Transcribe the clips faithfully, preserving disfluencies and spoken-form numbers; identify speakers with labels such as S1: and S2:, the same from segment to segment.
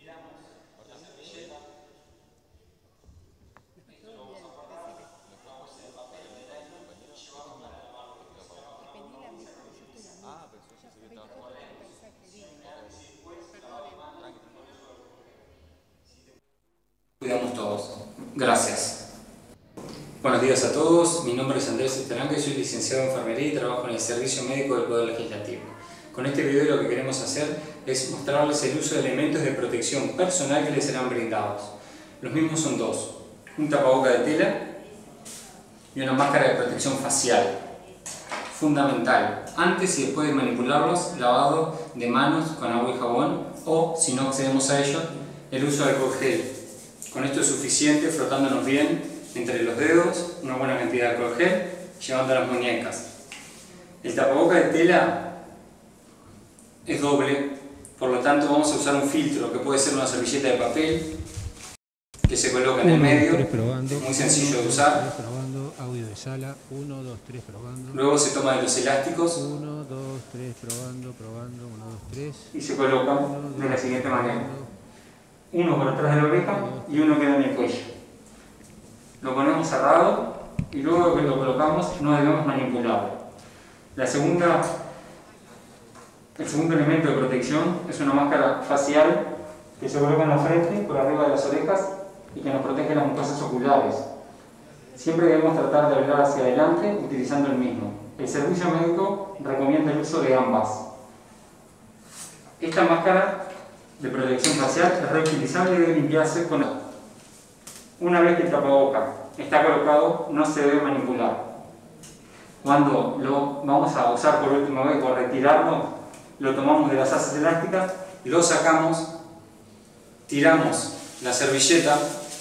S1: Cuidamos todos. Gracias. Buenos días a todos, mi nombre es Andrés Esteranca y soy licenciado en enfermería y trabajo en el Servicio Médico del Poder Legislativo. Con este video lo que queremos hacer es mostrarles el uso de elementos de protección personal que les serán brindados. Los mismos son dos, un tapaboca de tela y una máscara de protección facial. Fundamental, antes y después de manipularlos, lavado de manos con agua y jabón o, si no accedemos a ello, el uso de alcohol gel. Con esto es suficiente, frotándonos bien entre los dedos, una buena cantidad de alcohol gel, llevando a las muñecas. El tapaboca de tela es doble, por lo tanto vamos a usar un filtro que puede ser una servilleta de papel que se coloca en el medio, es muy sencillo de usar.
S2: Probando, audio de sala, uno, dos, tres, probando.
S1: Luego se toma de los elásticos
S2: uno, dos, tres, probando, probando, uno, dos, tres.
S1: y se coloca de la siguiente manera. Uno por atrás de la oreja y uno queda en el cuello. Lo ponemos cerrado y luego que lo colocamos no debemos manipularlo. La segunda, el segundo elemento de protección es una máscara facial que se coloca en la frente, por arriba de las orejas y que nos protege las mucosas oculares. Siempre debemos tratar de hablar hacia adelante utilizando el mismo. El servicio médico recomienda el uso de ambas. Esta máscara de protección facial es reutilizable y debe limpiarse con agua. Una vez que el tapaboca está colocado, no se debe manipular. Cuando lo vamos a usar por última vez o retirarlo, lo tomamos de las asas elásticas, lo sacamos, tiramos la servilleta,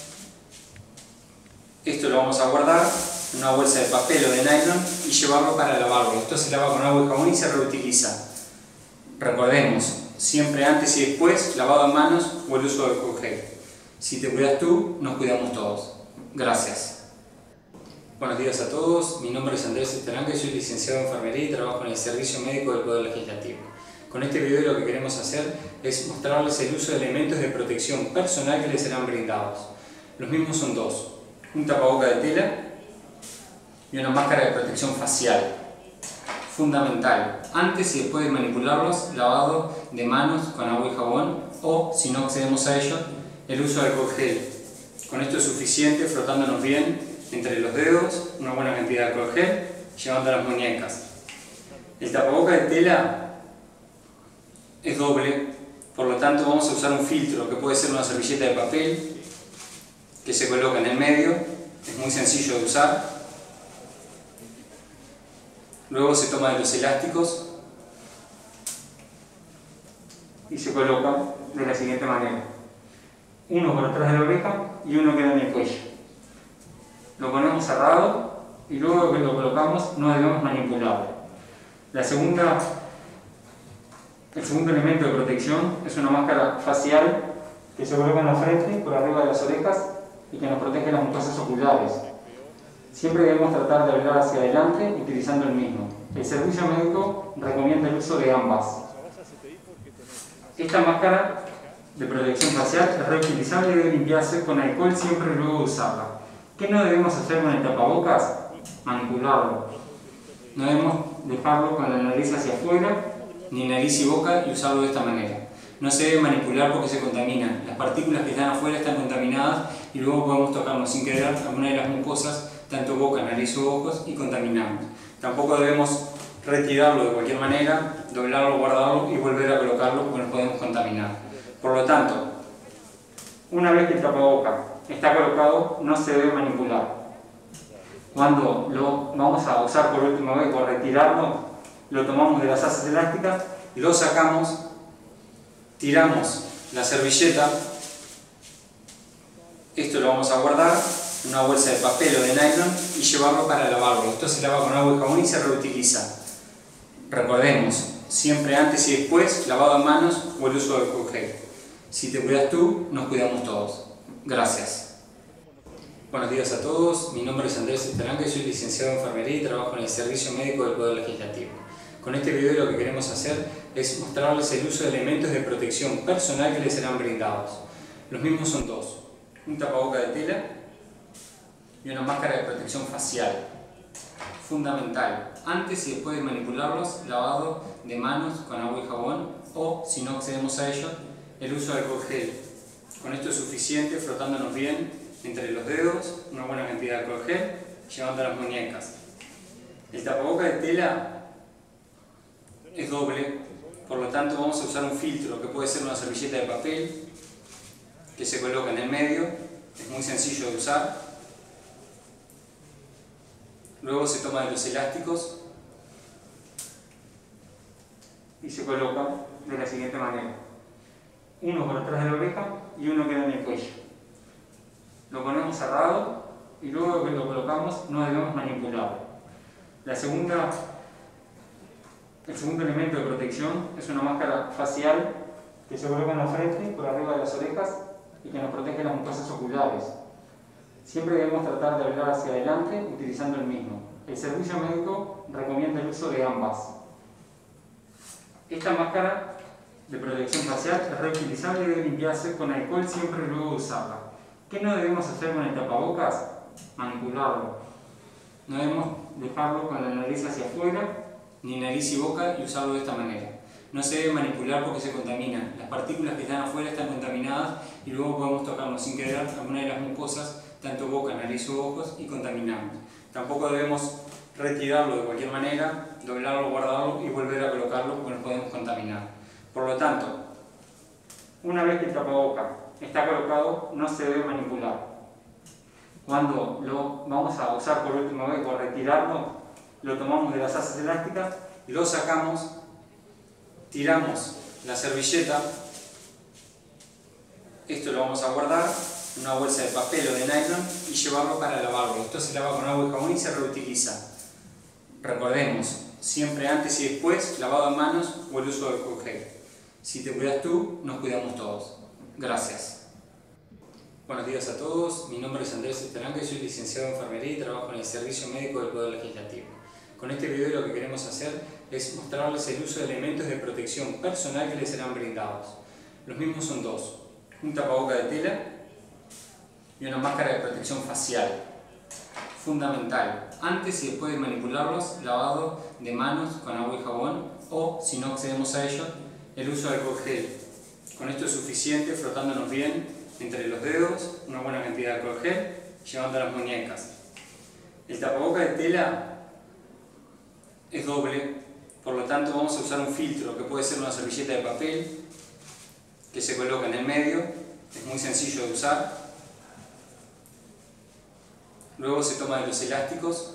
S1: esto lo vamos a guardar en una bolsa de papel o de nylon y llevarlo para lavarlo. Esto se lava con agua y jabón y se reutiliza. Recordemos, siempre antes y después, lavado de manos o el uso de alcohol gel. Si te cuidas tú, nos cuidamos todos. Gracias. Buenos días a todos, mi nombre es Andrés Esteranca y soy licenciado en enfermería y trabajo en el Servicio Médico del Poder Legislativo. Con este video lo que queremos hacer es mostrarles el uso de elementos de protección personal que les serán brindados. Los mismos son dos, un tapaboca de tela y una máscara de protección facial. Fundamental, antes y después de manipularlos, lavado de manos con agua y jabón o, si no accedemos a ello, el uso de alcohol gel. Con esto es suficiente, frotándonos bien entre los dedos, una buena cantidad de alcohol gel, llevando a las muñecas. El tapaboca de tela es doble, por lo tanto vamos a usar un filtro que puede ser una servilleta de papel que se coloca en el medio, es muy sencillo de usar. Luego se toma de los elásticos y se coloca de la siguiente manera. Uno por atrás de la oreja y uno queda en el cuello. Lo ponemos cerrado y luego que lo colocamos no debemos manipularlo. La segunda, el segundo elemento de protección es una máscara facial que se coloca en la frente, por arriba de las orejas y que nos protege las mucosas oculares. Siempre debemos tratar de hablar hacia adelante utilizando el mismo. El servicio médico recomienda el uso de ambas. Esta máscara de protección facial es reutilizable y debe limpiarse con alcohol siempre luego de usarla. ¿Qué no debemos hacer con el tapabocas? Manipularlo. No debemos dejarlo con la nariz hacia afuera, ni nariz y boca, y usarlo de esta manera. No se debe manipular porque se contamina. Las partículas que están afuera están contaminadas y luego podemos tocarnos sin querer alguna de las mucosas, tanto boca, nariz o ojos, y contaminamos. Tampoco debemos retirarlo de cualquier manera, doblarlo, guardarlo y volver a colocarlo porque nos podemos contaminar. Por lo tanto, una vez que el tapaboca está colocado, no se debe manipular. Cuando lo vamos a usar por última vez o retirarlo, lo tomamos de las asas elásticas, lo sacamos, tiramos la servilleta, esto lo vamos a guardar en una bolsa de papel o de nylon y llevarlo para lavarlo. Esto se lava con agua y jabón y se reutiliza. Recordemos, siempre antes y después, lavado de manos o el uso de alcohol gel. Si te cuidas tú, nos cuidamos todos. Gracias. Buenos días a todos, mi nombre es Andrés Esteranca y soy licenciado en enfermería y trabajo en el Servicio Médico del Poder Legislativo. Con este video lo que queremos hacer es mostrarles el uso de elementos de protección personal que les serán brindados. Los mismos son dos: un tapaboca de tela y una máscara de protección facial. Fundamental, antes y después de manipularlos, lavado de manos con agua y jabón, o, si no accedemos a ello, el uso de alcohol gel. Con esto es suficiente, frotándonos bien entre los dedos, una buena cantidad de alcohol gel, llevando a las muñecas. El tapaboca de tela es doble, por lo tanto vamos a usar un filtro que puede ser una servilleta de papel que se coloca en el medio, es muy sencillo de usar. Luego se toma de los elásticos y se coloca de la siguiente manera: uno por atrás de la oreja y uno queda en el cuello. Lo ponemos cerrado y luego que lo colocamos no debemos manipularlo. La segunda, el segundo elemento de protección es una máscara facial que se coloca en la frente, por arriba de las orejas, y que nos protege las mucosas oculares. Siempre debemos tratar de hablar hacia adelante utilizando el mismo. El servicio médico recomienda el uso de ambas. Esta máscara de protección facial es reutilizable y debe limpiarse con alcohol siempre luego de usarla. ¿Qué no debemos hacer con el tapabocas? Manipularlo. No debemos dejarlo con la nariz hacia afuera, ni nariz y boca, y usarlo de esta manera. No se debe manipular porque se contamina. Las partículas que están afuera están contaminadas y luego podemos tocarnos sin querer alguna de las mucosas, tanto boca, nariz o ojos, y contaminamos. Tampoco debemos retirarlo de cualquier manera, doblarlo, guardarlo y volver a colocarlo porque nos podemos contaminar. Por lo tanto, una vez que el tapaboca está colocado, no se debe manipular. Cuando lo vamos a usar por última vez o retirarlo, lo tomamos de las asas elásticas, lo sacamos, tiramos la servilleta, esto lo vamos a guardar en una bolsa de papel o de nylon y llevarlo para lavarlo. Esto se lava con agua y jabón y se reutiliza. Recordemos, siempre antes y después, lavado de manos o el uso del alcohol gel. Si te cuidas tú, nos cuidamos todos. Gracias. Buenos días a todos, mi nombre es Andrés Esperanca y soy licenciado en enfermería y trabajo en el Servicio Médico del Poder Legislativo. Con este video lo que queremos hacer es mostrarles el uso de elementos de protección personal que les serán brindados. Los mismos son dos: un tapaboca de tela y una máscara de protección facial. Fundamental, antes y después de manipularlos, lavado de manos con agua y jabón, o, si no accedemos a ello, el uso de alcohol gel. Con esto es suficiente, frotándonos bien entre los dedos, una buena cantidad de alcohol gel, llevando a las muñecas. El tapaboca de tela es doble, por lo tanto vamos a usar un filtro que puede ser una servilleta de papel que se coloca en el medio, es muy sencillo de usar. Luego se toma de los elásticos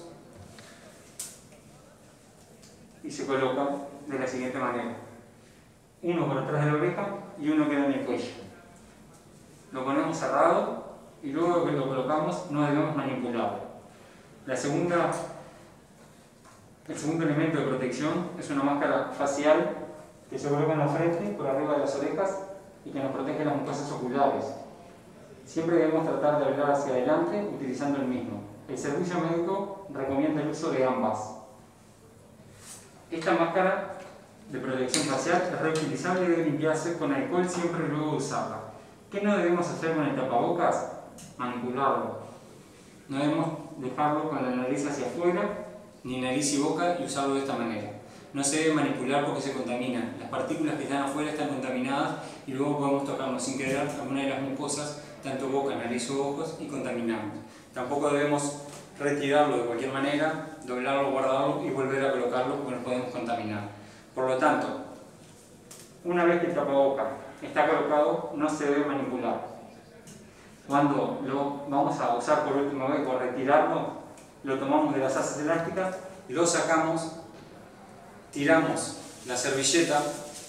S1: y se coloca de la siguiente manera: uno por atrás de la oreja y uno queda en el cuello. Lo ponemos cerrado y luego que lo colocamos no debemos manipularlo. La segunda, el segundo elemento de protección es una máscara facial que se coloca en la frente, por arriba de las orejas, y que nos protege las mucosas oculares. Siempre debemos tratar de hablar hacia adelante utilizando el mismo. El servicio médico recomienda el uso de ambas. Esta máscara de protección facial es reutilizable y debe limpiarse con alcohol siempre luego de usarla. ¿Qué no debemos hacer con el tapabocas? Manipularlo. No debemos dejarlo con la nariz hacia afuera, ni nariz y boca, y usarlo de esta manera. No se debe manipular porque se contamina. Las partículas que están afuera están contaminadas y luego podemos tocarnos sin querer alguna de las mucosas, tanto boca, nariz o ojos, y contaminamos. Tampoco debemos retirarlo de cualquier manera, doblarlo, guardarlo y volver a colocarlo porque nos podemos contaminar. Por lo tanto, una vez que el tapaboca está colocado, no se debe manipular. Cuando lo vamos a usar por última vez o retirarlo, lo tomamos de las asas elásticas, lo sacamos, tiramos la servilleta,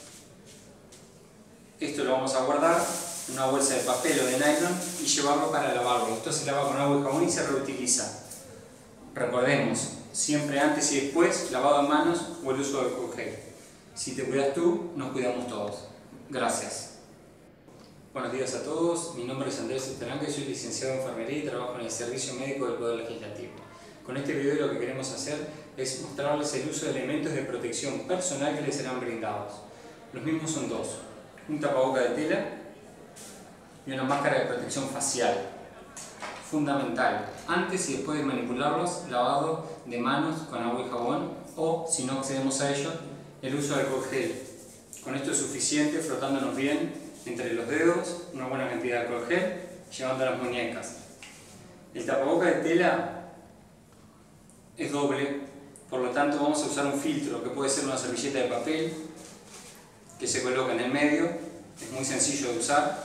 S1: esto lo vamos a guardar en una bolsa de papel o de nylon y llevarlo para lavarlo. Esto se lava con agua y jabón y se reutiliza. Recordemos, siempre antes y después, lavado de manos o el uso del alcohol gel. Si te cuidas tú, nos cuidamos todos. Gracias. Buenos días a todos, mi nombre es Andrés Esperanca y soy licenciado en enfermería y trabajo en el Servicio Médico del Poder Legislativo. Con este video lo que queremos hacer es mostrarles el uso de elementos de protección personal que les serán brindados. Los mismos son dos, un tapaboca de tela y una máscara de protección facial. Fundamental, antes y después de manipularlos, lavado de manos con agua y jabón o, si no accedemos a ello, el uso de alcohol gel. Con esto es suficiente, frotándonos bien entre los dedos, una buena cantidad de alcohol gel, llevando a las muñecas. El tapaboca de tela es doble, por lo tanto vamos a usar un filtro que puede ser una servilleta de papel que se coloca en el medio, es muy sencillo de usar.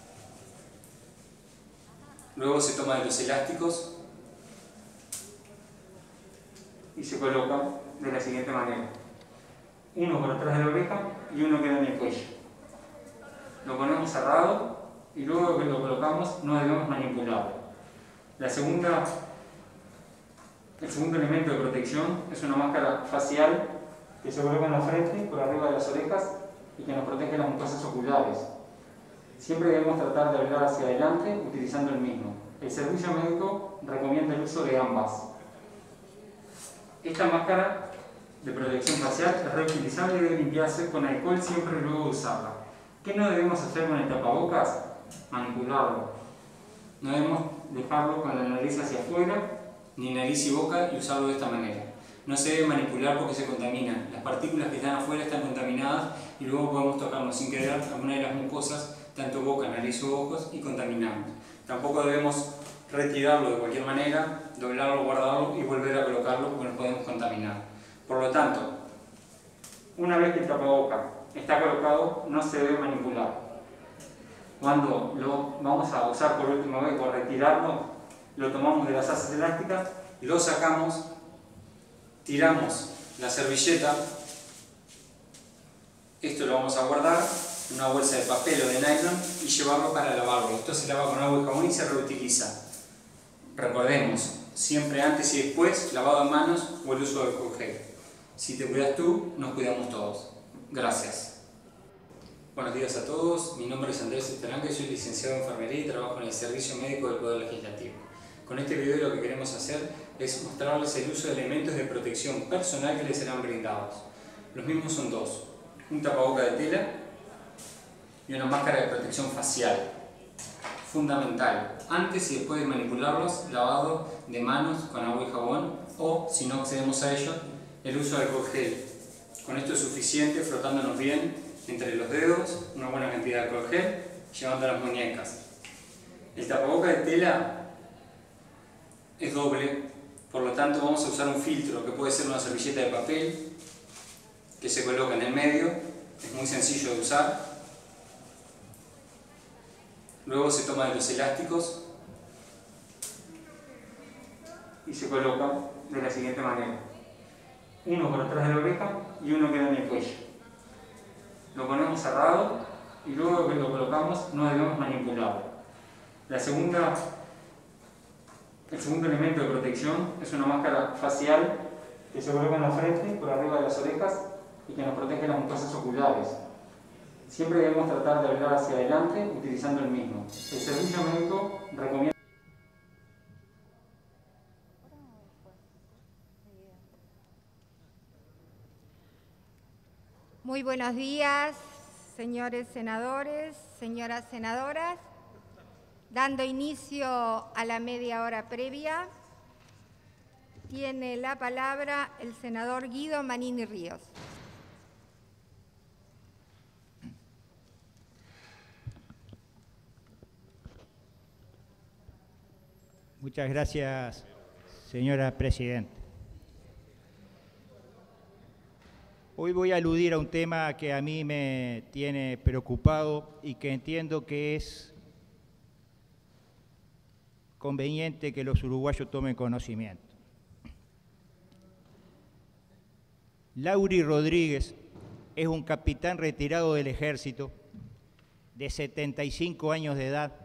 S1: Luego se toma de los elásticos y se coloca de la siguiente manera. Uno por atrás de la oreja y uno queda en el cuello. Lo ponemos cerrado y luego que lo colocamos no debemos manipularlo. La segunda, el segundo elemento de protección es una máscara facial que se coloca en la frente, por arriba de las orejas y que nos protege las mucosas oculares. Siempre debemos tratar de hablar hacia adelante utilizando el mismo. El servicio médico recomienda el uso de ambas. Esta máscara de protección facial es reutilizable y debe limpiarse con alcohol siempre luego de usarla. ¿Qué no debemos hacer con el tapabocas? Manipularlo. No debemos dejarlo con la nariz hacia afuera, ni nariz y boca, y usarlo de esta manera. No se debe manipular porque se contaminan. Las partículas que están afuera están contaminadas y luego podemos tocarnos sin querer alguna de las mucosas, tanto boca, nariz o ojos, y contaminamos. Tampoco debemos retirarlo de cualquier manera, doblarlo, guardarlo y volver a colocarlo porque nos podemos contaminar. Por lo tanto, una vez que el tapaboca está colocado, no se debe manipular. Cuando lo vamos a usar por última vez o retirarlo, lo tomamos de las asas elásticas, lo sacamos, tiramos la servilleta, esto lo vamos a guardar en una bolsa de papel o de nylon y llevarlo para lavarlo. Esto se lava con agua y jabón y se reutiliza. Recordemos, siempre antes y después, lavado de manos o el uso de alcohol gel. Si te cuidas tú, nos cuidamos todos. Gracias. Buenos días a todos, mi nombre es Andrés Esperanca y soy licenciado en enfermería y trabajo en el Servicio Médico del Poder Legislativo. Con este video lo que queremos hacer es mostrarles el uso de elementos de protección personal que les serán brindados. Los mismos son dos, un tapaboca de tela y una máscara de protección facial. Fundamental, antes y después de manipularlos, lavado de manos con agua y jabón o, si no accedemos a ello, el uso de alcohol gel. Con esto es suficiente, frotándonos bien entre los dedos, una buena cantidad de alcohol gel, llevando a las muñecas. El tapaboca de tela es doble, por lo tanto vamos a usar un filtro que puede ser una servilleta de papel que se coloca en el medio, es muy sencillo de usar. Luego se toma de los elásticos y se coloca de la siguiente manera. Uno por atrás de la oreja y uno queda en el cuello. Lo ponemos cerrado y luego que lo colocamos no debemos manipularlo. La segunda, el segundo elemento de protección es una máscara facial que se coloca en la frente, por arriba de las orejas y que nos protege las mucosas oculares. Siempre debemos tratar de hablar hacia adelante utilizando el mismo. El servicio médico recomienda.
S3: Muy buenos días, señores senadores, señoras senadoras. Dando inicio a la media hora previa, tiene la palabra el senador Guido Manini Ríos.
S4: Muchas gracias, señora presidenta. Hoy voy a aludir a un tema que a mí me tiene preocupado y que entiendo que es conveniente que los uruguayos tomen conocimiento. Lauri Rodríguez es un capitán retirado del ejército de setenta y cinco años de edad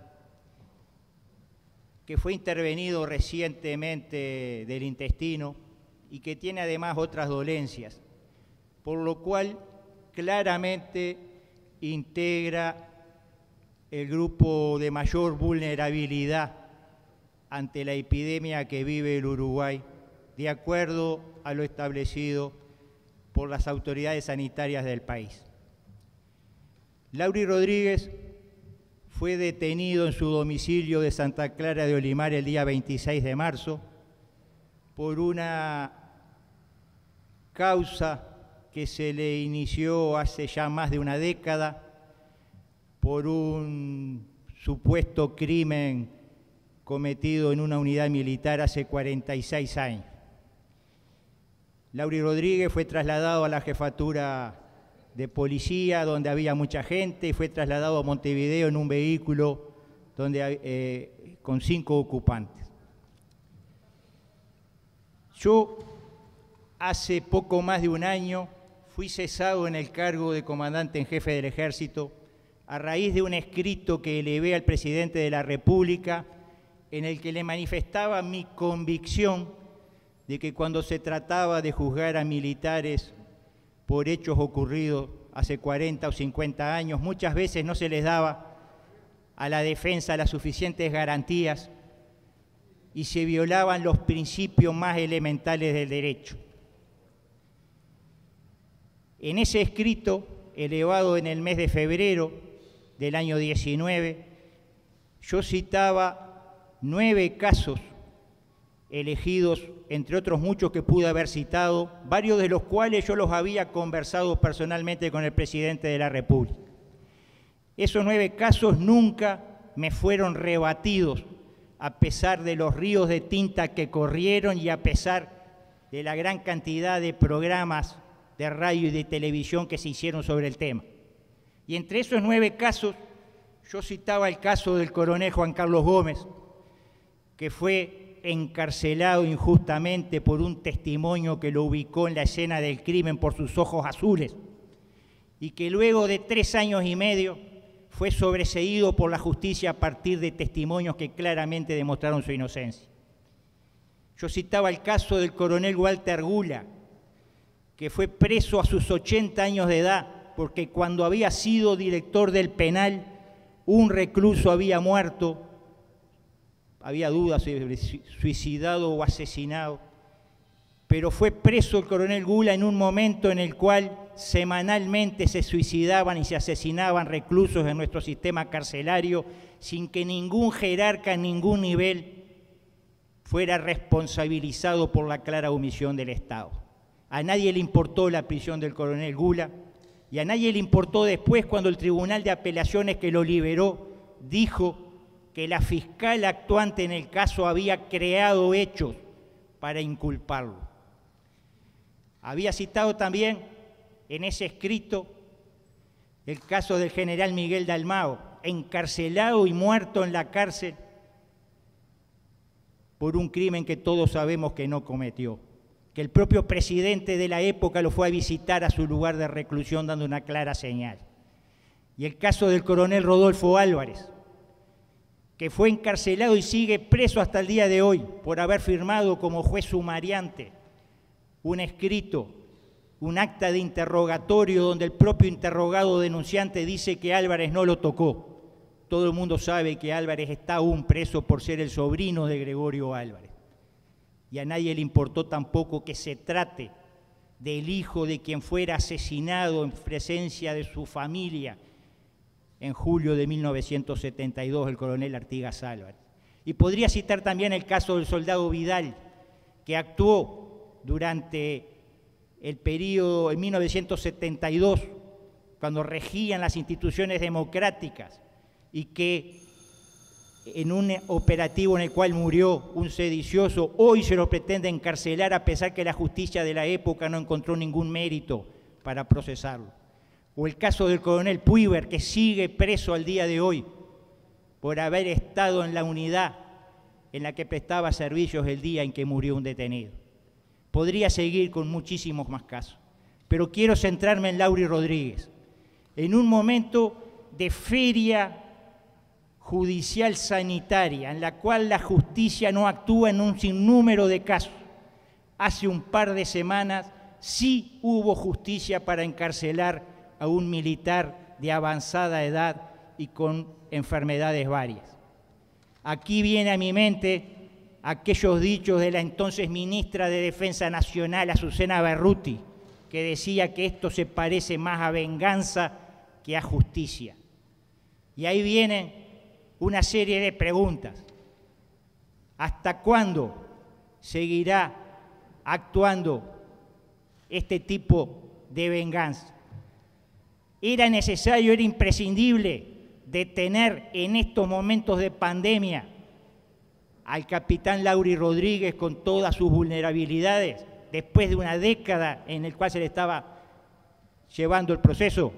S4: que fue intervenido recientemente del intestino y que tiene además otras dolencias, por lo cual claramente integra el grupo de mayor vulnerabilidad ante la epidemia que vive el Uruguay, de acuerdo a lo establecido por las autoridades sanitarias del país. Lauri Rodríguez fue detenido en su domicilio de Santa Clara de Olimar el día veintiséis de marzo por una causa que se le inició hace ya más de una década por un supuesto crimen cometido en una unidad militar hace cuarenta y seis años. Lauri Rodríguez fue trasladado a la jefatura de policía, donde había mucha gente, y fue trasladado a Montevideo en un vehículo donde, eh, con cinco ocupantes. Yo, hace poco más de un año, fui cesado en el cargo de comandante en jefe del Ejército a raíz de un escrito que elevé al presidente de la República en el que le manifestaba mi convicción de que cuando se trataba de juzgar a militares por hechos ocurridos hace cuarenta o cincuenta años, muchas veces no se les daba a la defensa las suficientes garantías y se violaban los principios más elementales del derecho. En ese escrito, elevado en el mes de febrero del año diecinueve, yo citaba nueve casos elegidos, entre otros muchos que pude haber citado, varios de los cuales yo los había conversado personalmente con el presidente de la República. Esos nueve casos nunca me fueron rebatidos, a pesar de los ríos de tinta que corrieron y a pesar de la gran cantidad de programas de radio y de televisión que se hicieron sobre el tema. Y entre esos nueve casos, yo citaba el caso del coronel Juan Carlos Gómez, que fue encarcelado injustamente por un testimonio que lo ubicó en la escena del crimen por sus ojos azules y que luego de tres años y medio fue sobreseído por la justicia a partir de testimonios que claramente demostraron su inocencia. Yo citaba el caso del coronel Walter Gula, que fue preso a sus ochenta años de edad porque cuando había sido director del penal, un recluso había muerto. Había dudas sobre suicidado o asesinado, pero fue preso el coronel Gula en un momento en el cual semanalmente se suicidaban y se asesinaban reclusos en nuestro sistema carcelario sin que ningún jerarca en ningún nivel fuera responsabilizado por la clara omisión del Estado. A nadie le importó la prisión del coronel Gula y a nadie le importó después cuando el Tribunal de Apelaciones que lo liberó dijo que la fiscal actuante en el caso había creado hechos para inculparlo. Había citado también en ese escrito el caso del general Miguel Dalmao, encarcelado y muerto en la cárcel por un crimen que todos sabemos que no cometió, que el propio presidente de la época lo fue a visitar a su lugar de reclusión dando una clara señal. Y el caso del coronel Rodolfo Álvarez, que fue encarcelado y sigue preso hasta el día de hoy por haber firmado como juez sumariante un escrito, un acta de interrogatorio donde el propio interrogado denunciante dice que Álvarez no lo tocó. Todo el mundo sabe que Álvarez está aún preso por ser el sobrino de Gregorio Álvarez. Y a nadie le importó tampoco que se trate del hijo de quien fuera asesinado en presencia de su familia en julio de mil novecientos setenta y dos, el coronel Artigas Álvarez. Y podría citar también el caso del soldado Vidal, que actuó durante el periodo en mil novecientos setenta y dos, cuando regían las instituciones democráticas, y que en un operativo en el cual murió un sedicioso, hoy se lo pretende encarcelar a pesar que la justicia de la época no encontró ningún mérito para procesarlo. O el caso del coronel Puiber, que sigue preso al día de hoy por haber estado en la unidad en la que prestaba servicios el día en que murió un detenido. Podría seguir con muchísimos más casos, pero quiero centrarme en Lauri Rodríguez. En un momento de feria judicial sanitaria, en la cual la justicia no actúa en un sinnúmero de casos, hace un par de semanas sí hubo justicia para encarcelar a un militar de avanzada edad y con enfermedades varias. Aquí viene a mi mente aquellos dichos de la entonces ministra de Defensa Nacional, Azucena Berruti, que decía que esto se parece más a venganza que a justicia. Y ahí vienen una serie de preguntas. ¿Hasta cuándo seguirá actuando este tipo de venganza? ¿Era necesario, era imprescindible detener en estos momentos de pandemia al capitán Lauri Rodríguez con todas sus vulnerabilidades, después de una década en la cual se le estaba llevando el proceso?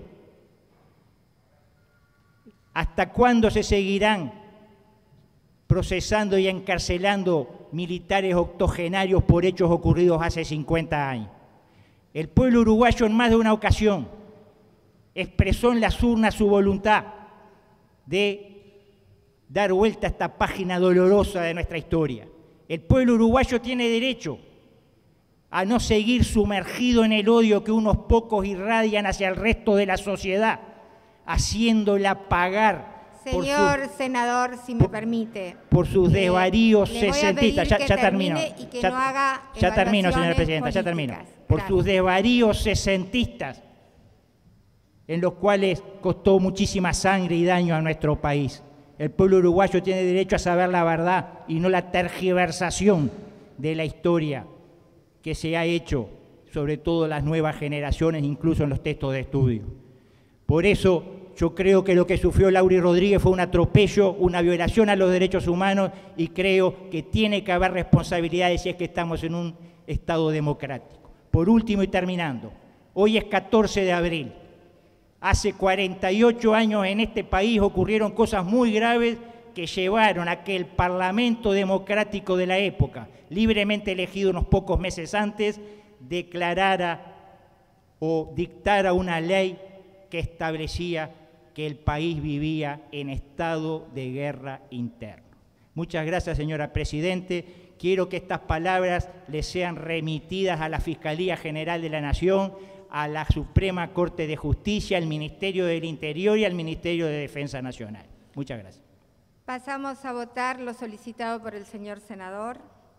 S4: ¿Hasta cuándo se seguirán procesando y encarcelando militares octogenarios por hechos ocurridos hace cincuenta años? El pueblo uruguayo en más de una ocasión expresó en las urnas su voluntad de dar vuelta a esta página dolorosa de nuestra historia. El pueblo uruguayo tiene derecho a no seguir sumergido en el odio que unos pocos irradian hacia el resto de la sociedad, haciéndola pagar.
S3: Señor
S4: su,
S3: senador, si me permite.
S4: Por sus
S3: eh,
S4: desvaríos sesentistas. Ya, ya termino.
S3: Y que
S4: ya,
S3: no haga
S4: ya termino, señora presidenta, ya termino. Por Gracias. sus desvaríos sesentistas, en los cuales costó muchísima sangre y daño a nuestro país. El pueblo uruguayo tiene derecho a saber la verdad y no la tergiversación de la historia que se ha hecho, sobre todo en las nuevas generaciones, incluso en los textos de estudio. Por eso yo creo que lo que sufrió Lauri Rodríguez fue un atropello, una violación a los derechos humanos, y creo que tiene que haber responsabilidades si es que estamos en un Estado democrático. Por último y terminando, hoy es catorce de abril. Hace cuarenta y ocho años en este país ocurrieron cosas muy graves que llevaron a que el Parlamento democrático de la época, libremente elegido unos pocos meses antes, declarara o dictara una ley que establecía que el país vivía en estado de guerra interno. Muchas gracias, señora Presidente. Quiero que estas palabras le sean remitidas a la Fiscalía General de la Nación, a la Suprema Corte de Justicia, al Ministerio del Interior y al Ministerio de Defensa Nacional. Muchas gracias.
S3: Pasamos a votar lo solicitado por el señor senador.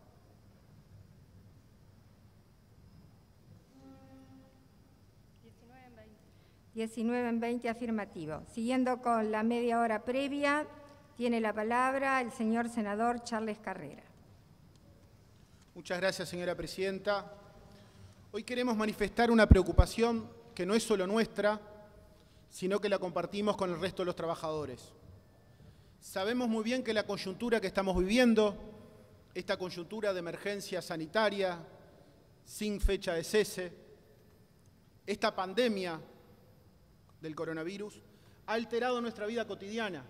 S3: diecinueve en veinte, afirmativo. Siguiendo con la media hora previa, tiene la palabra el señor senador Charles Carrera.
S5: Muchas gracias, señora presidenta. Hoy queremos manifestar una preocupación que no es solo nuestra, sino que la compartimos con el resto de los trabajadores. Sabemos muy bien que la coyuntura que estamos viviendo, esta coyuntura de emergencia sanitaria, sin fecha de cese, esta pandemia del coronavirus, ha alterado nuestra vida cotidiana,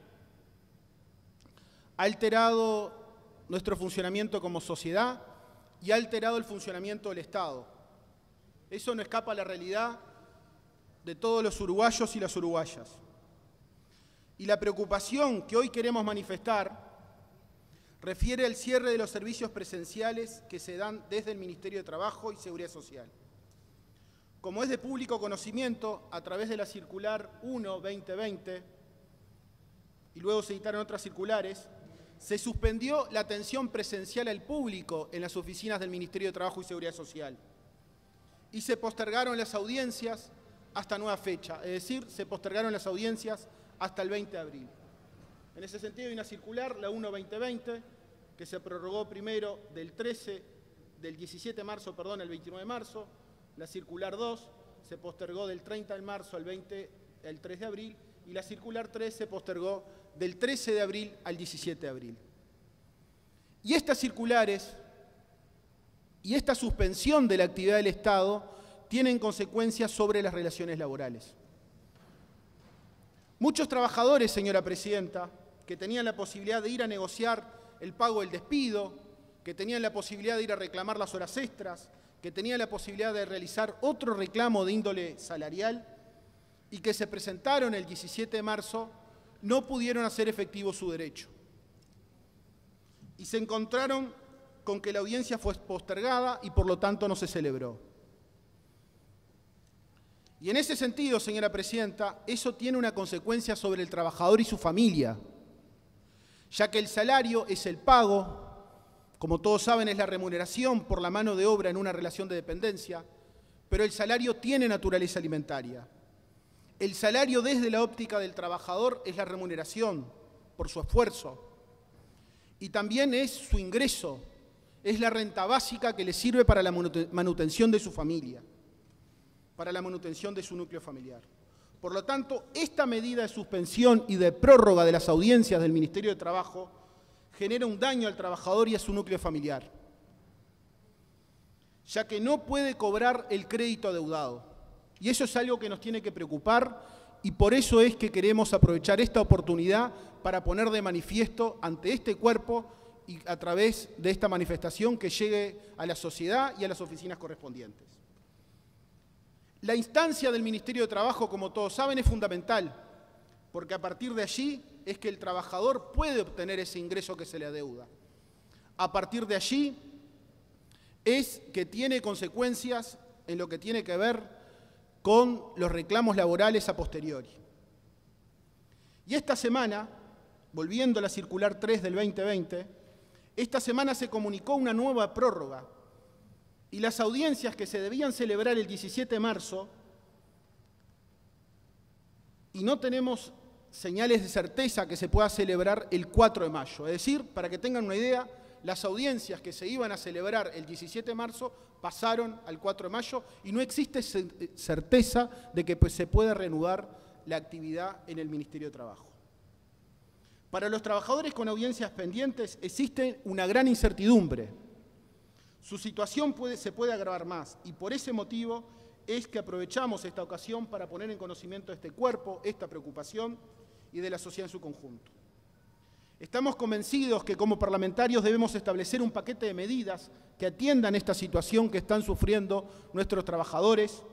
S5: ha alterado nuestro funcionamiento como sociedad y ha alterado el funcionamiento del Estado. Eso no escapa a la realidad de todos los uruguayos y las uruguayas. Y la preocupación que hoy queremos manifestar refiere al cierre de los servicios presenciales que se dan desde el Ministerio de Trabajo y Seguridad Social. Como es de público conocimiento, a través de la circular uno barra veinte veinte, y luego se editaron otras circulares, se suspendió la atención presencial al público en las oficinas del Ministerio de Trabajo y Seguridad Social. Y se postergaron las audiencias hasta nueva fecha, es decir, se postergaron las audiencias hasta el veinte de abril. En ese sentido hay una circular, la uno barra veinte veinte, que se prorrogó primero del, trece, del diecisiete de marzo perdón, al veintinueve de marzo, la circular dos se postergó del treinta de marzo al, veinte, al tres de abril, y la circular tres se postergó del trece de abril al diecisiete de abril. Y estas circulares y esta suspensión de la actividad del Estado tienen consecuencias sobre las relaciones laborales. Muchos trabajadores, señora presidenta, que tenían la posibilidad de ir a negociar el pago del despido, que tenían la posibilidad de ir a reclamar las horas extras, que tenían la posibilidad de realizar otro reclamo de índole salarial y que se presentaron el diecisiete de marzo, no pudieron hacer efectivo su derecho. Y se encontraron con que la audiencia fue postergada y por lo tanto no se celebró. Y en ese sentido, señora presidenta, eso tiene una consecuencia sobre el trabajador y su familia, ya que el salario es el pago, como todos saben es la remuneración por la mano de obra en una relación de dependencia, pero el salario tiene naturaleza alimentaria. El salario desde la óptica del trabajador es la remuneración por su esfuerzo y también es su ingreso, es la renta básica que le sirve para la manutención de su familia, para la manutención de su núcleo familiar. Por lo tanto, esta medida de suspensión y de prórroga de las audiencias del Ministerio de Trabajo genera un daño al trabajador y a su núcleo familiar, ya que no puede cobrar el crédito adeudado. Y eso es algo que nos tiene que preocupar y por eso es que queremos aprovechar esta oportunidad para poner de manifiesto ante este cuerpo y a través de esta manifestación que llegue a la sociedad y a las oficinas correspondientes. La instancia del Ministerio de Trabajo, como todos saben, es fundamental, porque a partir de allí es que el trabajador puede obtener ese ingreso que se le adeuda. A partir de allí es que tiene consecuencias en lo que tiene que ver con los reclamos laborales a posteriori. Y esta semana, volviendo a la circular tres del veinte veinte, esta semana se comunicó una nueva prórroga y las audiencias que se debían celebrar el diecisiete de marzo, y no tenemos señales de certeza que se pueda celebrar el cuatro de mayo. Es decir, para que tengan una idea, las audiencias que se iban a celebrar el diecisiete de marzo pasaron al cuatro de mayo y no existe certeza de que pues, se pueda reanudar la actividad en el Ministerio de Trabajo. Para los trabajadores con audiencias pendientes existe una gran incertidumbre. Su situación puede, se puede agravar más y por ese motivo es que aprovechamos esta ocasión para poner en conocimiento de este cuerpo, esta preocupación y de la sociedad en su conjunto. Estamos convencidos que como parlamentarios debemos establecer un paquete de medidas que atiendan esta situación que están sufriendo nuestros trabajadores,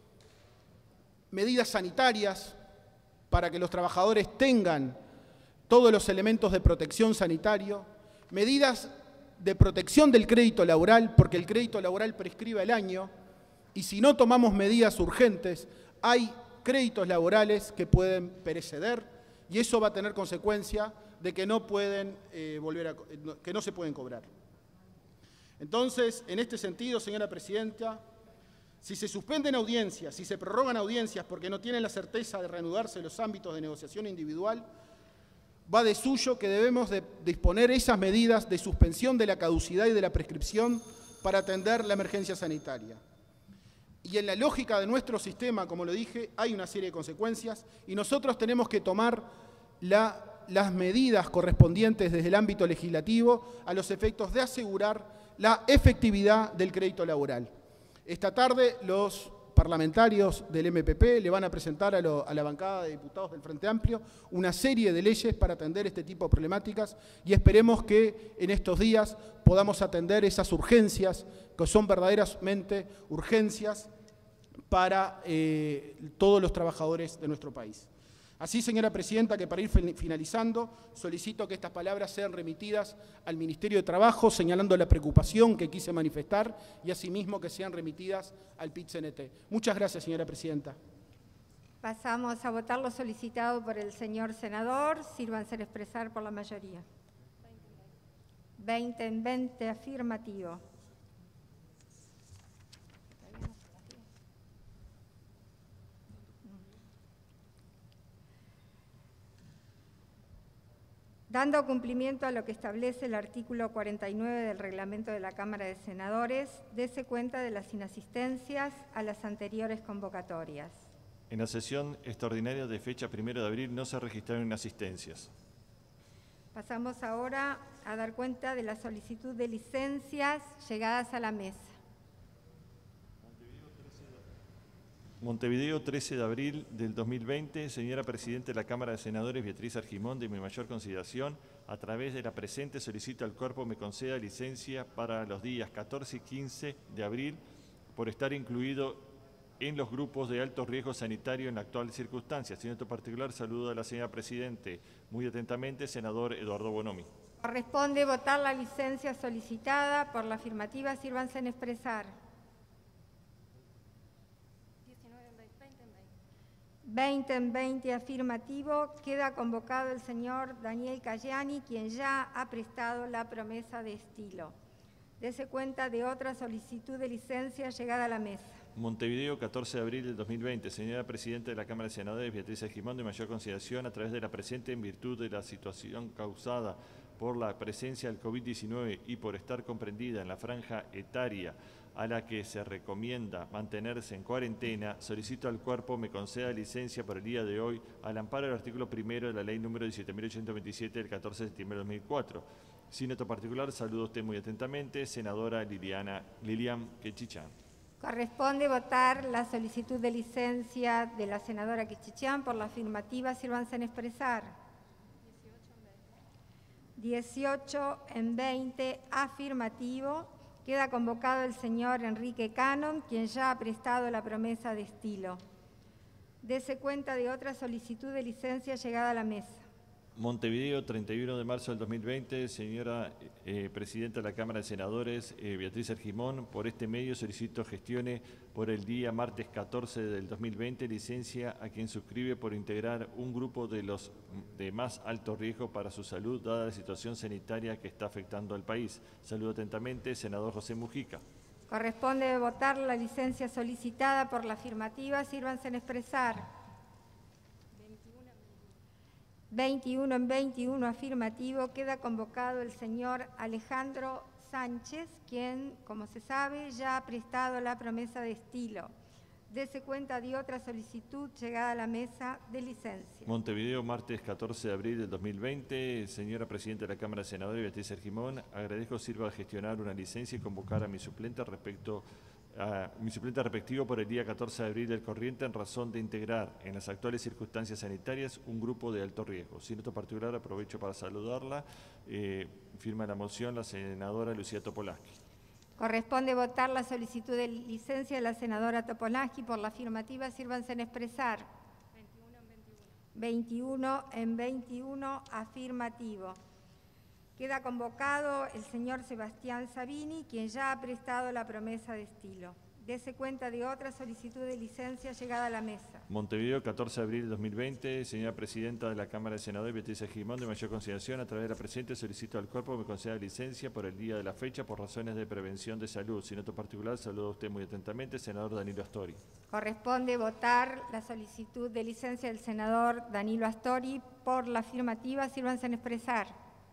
S5: medidas sanitarias para que los trabajadores tengan todos los elementos de protección sanitario, medidas de protección del crédito laboral, porque el crédito laboral prescribe el año, y si no tomamos medidas urgentes, hay créditos laborales que pueden pereceder, y eso va a tener consecuencia de que no pueden eh, volver a, que no se pueden cobrar. Entonces, en este sentido, señora Presidenta, si se suspenden audiencias, si se prorrogan audiencias porque no tienen la certeza de reanudarse los ámbitos de negociación individual, va de suyo que debemos de disponer esas medidas de suspensión de la caducidad y de la prescripción para atender la emergencia sanitaria. Y en la lógica de nuestro sistema, como lo dije, hay una serie de consecuencias y nosotros tenemos que tomar la las medidas correspondientes desde el ámbito legislativo a los efectos de asegurar la efectividad del crédito laboral. Esta tarde los parlamentarios del M P P le van a presentar a, lo, a la bancada de diputados del Frente Amplio una serie de leyes para atender este tipo de problemáticas y esperemos que en estos días podamos atender esas urgencias que son verdaderamente urgencias para eh, todos los trabajadores de nuestro país. Así, señora Presidenta, que para ir finalizando, solicito que estas palabras sean remitidas al Ministerio de Trabajo, señalando la preocupación que quise manifestar y asimismo que sean remitidas al P I T C N T. Muchas gracias, señora Presidenta.
S3: Pasamos a votar lo solicitado por el señor senador. Sírvanse a expresar por la mayoría. veinte en veinte, afirmativo. Dando cumplimiento a lo que establece el artículo cuarenta y nueve del reglamento de la Cámara de Senadores, dése cuenta de las inasistencias a las anteriores convocatorias.
S6: En la sesión extraordinaria de fecha primero de abril no se registraron inasistencias.
S3: Pasamos ahora a dar cuenta de la solicitud de licencias llegadas a la mesa.
S6: Montevideo, trece de abril del dos mil veinte. Señora Presidenta de la Cámara de Senadores, Beatriz Argimón, de mi mayor consideración, a través de la presente solicito al cuerpo me conceda licencia para los días catorce y quince de abril por estar incluido en los grupos de alto riesgo sanitario en la actual circunstancia. En este particular, saludo a la señora Presidente. Muy atentamente, senador Eduardo Bonomi.
S3: Corresponde votar la licencia solicitada. Por la afirmativa, sírvanse en expresar. veinte en veinte afirmativo, queda convocado el señor Daniel Cayani, quien ya ha prestado la promesa de estilo. Dese cuenta de otra solicitud de licencia llegada a la mesa.
S6: Montevideo, catorce de abril del dos mil veinte. Señora Presidenta de la Cámara de Senadores, Beatriz Argimón, de mayor consideración, a través de la presente, en virtud de la situación causada por la presencia del COVID diecinueve y por estar comprendida en la franja etaria a la que se recomienda mantenerse en cuarentena, solicito al Cuerpo me conceda licencia por el día de hoy al amparo del artículo primero de la Ley número diecisiete mil ochocientos veintisiete del catorce de septiembre de dos mil cuatro. Sin nota particular, saludo a usted muy atentamente, senadora Liliana, Lilian Quechichán.
S3: Corresponde votar la solicitud de licencia de la senadora Quechichán. Por la afirmativa, sírvanse en expresar. dieciocho en veinte, afirmativo. Queda convocado el señor Enrique Cannon, quien ya ha prestado la promesa de estilo. Dese cuenta de otra solicitud de licencia llegada a la mesa.
S6: Montevideo, treinta y uno de marzo del dos mil veinte. Señora eh, Presidenta de la Cámara de Senadores, eh, Beatriz Argimón, por este medio solicito gestione por el día martes catorce del dos mil veinte licencia a quien suscribe por integrar un grupo de los de más alto riesgo para su salud, dada la situación sanitaria que está afectando al país. Saludo atentamente, senador José Mujica.
S3: Corresponde votar la licencia solicitada. Por la afirmativa, sírvanse en expresar. veintiuno en veintiuno, afirmativo. Queda convocado el señor Alejandro Sánchez, quien, como se sabe, ya ha prestado la promesa de estilo. Dese cuenta de otra solicitud llegada a la mesa de licencia.
S6: Montevideo, martes catorce de abril del dos mil veinte. Señora Presidenta de la Cámara de Senadores, Beatriz Argimón, agradezco sirva a gestionar una licencia y convocar a mi suplente respecto a mi suplente respectivo por el día catorce de abril del corriente en razón de integrar en las actuales circunstancias sanitarias un grupo de alto riesgo. Sin nota particular, aprovecho para saludarla. Eh, firma la moción la senadora Lucía Topolansky.
S3: Corresponde votar la solicitud de licencia de la senadora Topolansky. Por la afirmativa, sírvanse en expresar. veintiuno en veintiuno, afirmativo. Queda convocado el señor Sebastián Sabini, quien ya ha prestado la promesa de estilo. Dese cuenta de otra solicitud de licencia llegada a la mesa.
S6: Montevideo, catorce de abril de dos mil veinte. Señora Presidenta de la Cámara de Senadores, Beatriz Argimón, de mayor consideración, a través de la presente solicito al Cuerpo me conceda licencia por el día de la fecha por razones de prevención de salud. Sin otro particular, saludo a usted muy atentamente, senador Danilo Astori. Corresponde
S3: votar la solicitud de licencia del senador Danilo Astori. Por la afirmativa, sírvanse en expresar.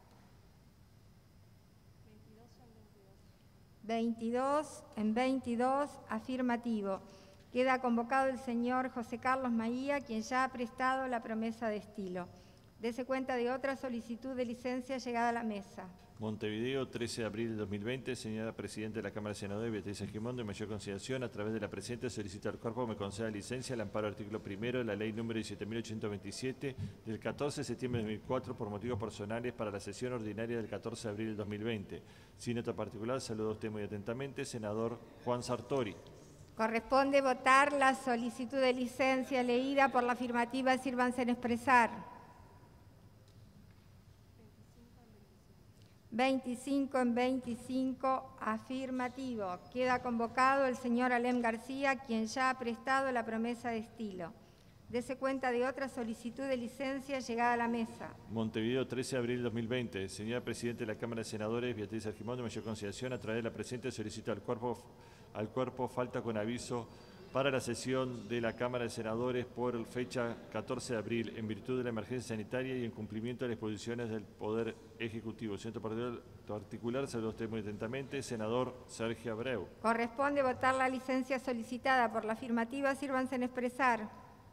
S3: veintidós en veintidós, afirmativo. Queda convocado el señor José Carlos Maía, quien ya ha prestado la promesa de estilo. Dese cuenta de otra solicitud de licencia llegada a la mesa.
S6: Montevideo, trece de abril de dos mil veinte. Señora Presidenta de la Cámara de Senadores, Beatriz Argimón, de mayor consideración, a través de la presente solicita al Cuerpo me conceda licencia al amparo artículo primero de la Ley número diecisiete mil ochocientos veintisiete del catorce de septiembre de dos mil cuatro por motivos personales para la sesión ordinaria del catorce de abril del dos mil veinte. Sin nota particular, saludo a usted muy atentamente, senador Juan Sartori.
S3: Corresponde votar la solicitud de licencia leída. Por la afirmativa, sírvanse en expresar. veinticinco en veinticinco, afirmativo. Queda convocado el señor Alem García, quien ya ha prestado la promesa de estilo. Dese cuenta de otra solicitud de licencia llegada a la mesa.
S6: Montevideo, trece de abril de dos mil veinte. Señora Presidenta de la Cámara de Senadores, Beatriz Argimón, de mayor consideración, a través de la presente solicita al cuerpo, al cuerpo falta con aviso para la sesión de la Cámara de Senadores por fecha catorce de abril, en virtud de la emergencia sanitaria y en cumplimiento de las disposiciones del Poder Ejecutivo. Siento particular, saludo a usted muy atentamente, senador Sergio Abreu.
S3: Corresponde votar la licencia solicitada. Por la afirmativa, sírvanse en expresar.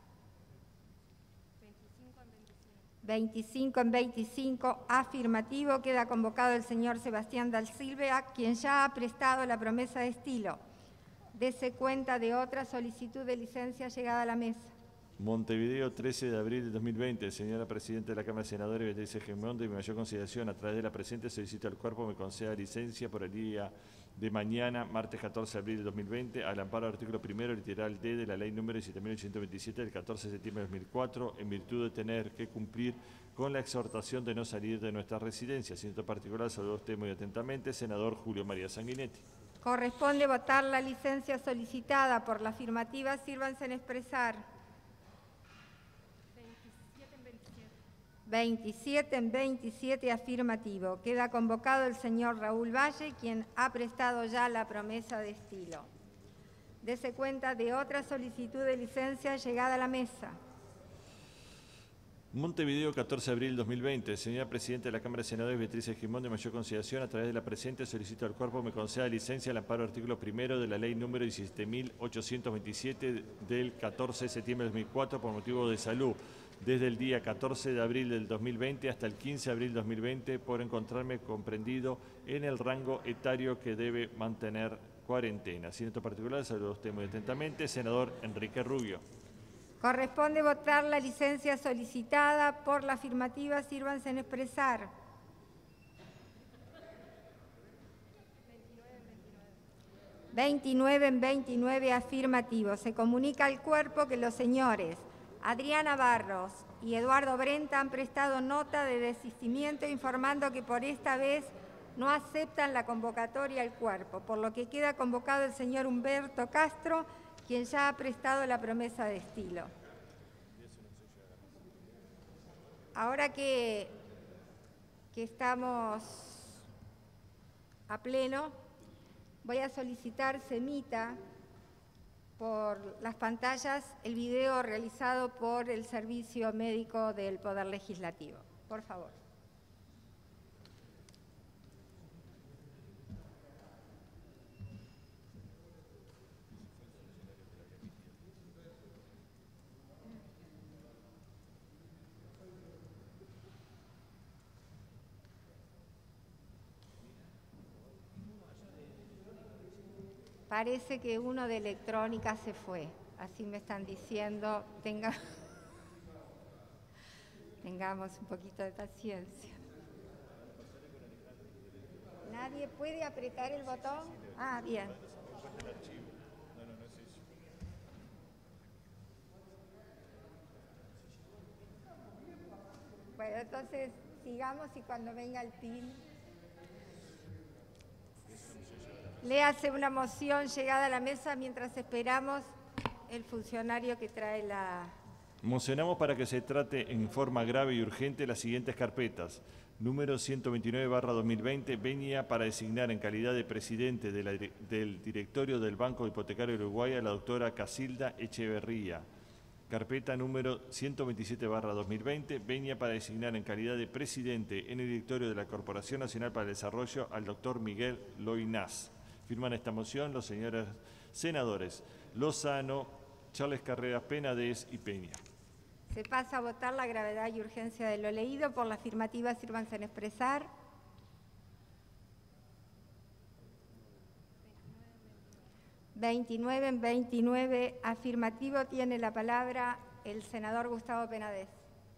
S3: veinticinco en veinticinco, afirmativo. Queda convocado el señor Sebastián Dal Silva, quien ya ha prestado la promesa de estilo. Dese cuenta de otra solicitud de licencia llegada a la mesa.
S6: Montevideo, trece de abril de dos mil veinte. Señora Presidenta de la Cámara de Senadores, Beatriz Argimón, de mi mayor consideración, a través de la presente solicita al Cuerpo me conceda licencia por el día de mañana, martes catorce de abril de dos mil veinte, al amparo artículo primero, literal D de la Ley número diecisiete mil ochocientos veintisiete del catorce de septiembre de dos mil cuatro, en virtud de tener que cumplir con la exhortación de no salir de nuestra residencia. Sin particular, saludo a usted muy atentamente, senador Julio María Sanguinetti.
S3: Corresponde votar la licencia solicitada. Por la afirmativa, sírvanse en expresar. veintisiete en veintisiete, afirmativo. Queda convocado el señor Raúl Valle, quien ha prestado ya la promesa de estilo. Dese cuenta de otra solicitud de licencia llegada a la mesa.
S6: Montevideo, catorce de abril de dos mil veinte. Señora Presidenta de la Cámara de Senadores, Beatriz Argimón, de mayor consideración, a través de la presente solicito al Cuerpo me conceda licencia al amparo artículo primero de la Ley número diecisiete mil ochocientos veintisiete del catorce de septiembre de dos mil cuatro por motivo de salud, desde el día catorce de abril del dos mil veinte hasta el quince de abril de dos mil veinte, por encontrarme comprendido en el rango etario que debe mantener cuarentena. Sin esto particular, saludo a usted muy atentamente, senador Enrique Rubio.
S3: Corresponde votar la licencia solicitada. Por la afirmativa, sírvanse en expresar. veintinueve en veintinueve afirmativo. Se comunica al Cuerpo que los señores Adriana Barros y Eduardo Brenta han prestado nota de desistimiento informando que por esta vez no aceptan la convocatoria al Cuerpo, por lo que queda convocado el señor Humberto Castro, quien ya ha prestado la promesa de estilo. Ahora que, que estamos a pleno, voy a solicitar se emita por las pantallas el video realizado por el Servicio Médico del Poder Legislativo. Por favor. Parece que uno de electrónica se fue, así me están diciendo. Tenga... Tengamos un poquito de paciencia. ¿Nadie puede apretar el botón? Ah, bien. Bueno, entonces sigamos y cuando venga el PIN... Léase una moción llegada a la mesa mientras esperamos el funcionario que trae la...
S6: Mocionamos para que se trate en forma grave y urgente las siguientes carpetas. Número ciento veintinueve barra dos mil veinte, venia para designar en calidad de presidente de la, del directorio del Banco Hipotecario Uruguay a la doctora Casilda Echeverría. Carpeta número ciento veintisiete barra dos mil veinte, venia para designar en calidad de presidente en el directorio de la Corporación Nacional para el Desarrollo al doctor Miguel Loinás. Firman esta moción los señores senadores Lozano, Charles Carreras, Penades y Peña.
S3: Se pasa a votar la gravedad y urgencia de lo leído. Por la afirmativa, sírvanse en expresar. veintinueve en veintinueve afirmativo. Tiene la palabra el senador Gustavo Penades.